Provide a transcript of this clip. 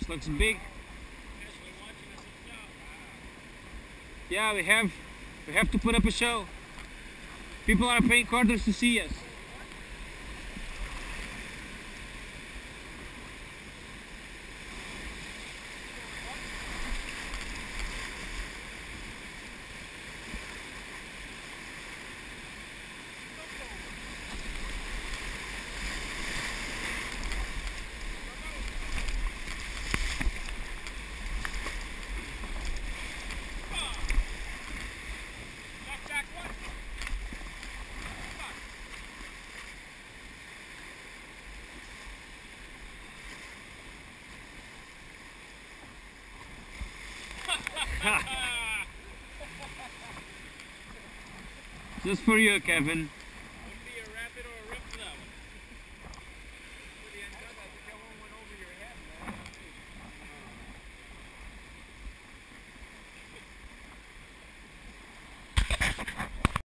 looks big. Yeah, we have to put up a show. People are paying quarters to see us. Just for you, Kevin.